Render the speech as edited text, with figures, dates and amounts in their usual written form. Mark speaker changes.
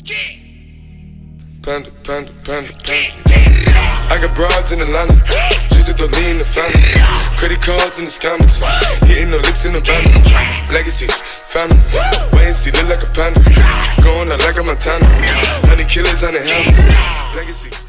Speaker 1: Panda, panda, panda, panda. I got broads in Atlanta, just at the lean the family. Credit cards in the scammers, hitting the licks in the van. Legacies, family, wait and see, look like a panda. Going out like a Montana, honey killers on the helmets. Legacies.